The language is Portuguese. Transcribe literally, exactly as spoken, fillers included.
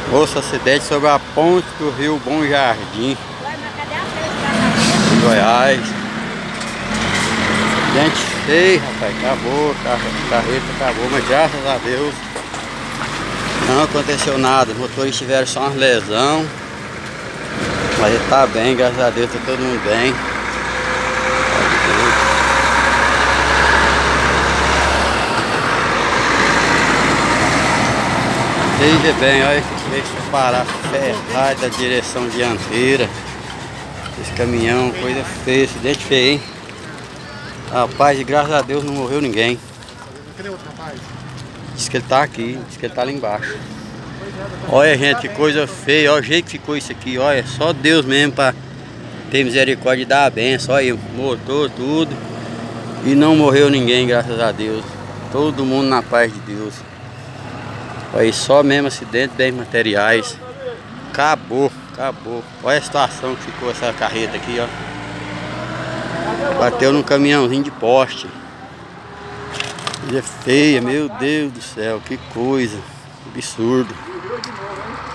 Moço, acidente sobre a ponte do Rio Bom Jardim, em Goiás. Acidente feio, rapaz. Acabou, a carreta acabou, mas graças a Deus não aconteceu nada. Os motoristas tiveram só uma lesão, mas ele tá bem, graças a Deus, tá todo mundo bem. Veja bem, olha esse parar ferrado da direção dianteira. Esse caminhão, coisa feia, acidente feio, hein? Rapaz, e graças a Deus não morreu ninguém. Cadê outro rapaz? Diz que ele tá aqui, diz que ele tá lá embaixo. Olha, gente, que coisa feia, olha o jeito que ficou isso aqui, olha, só Deus mesmo pra ter misericórdia e dar a benção. Olha aí, motor, tudo. E não morreu ninguém, graças a Deus. Todo mundo na paz de Deus. Aí só mesmo acidente, bens materiais. Acabou, acabou. Olha a situação que ficou essa carreta aqui, ó. Bateu num caminhãozinho de poste. Coisa feia, meu Deus do céu, que coisa. Absurdo.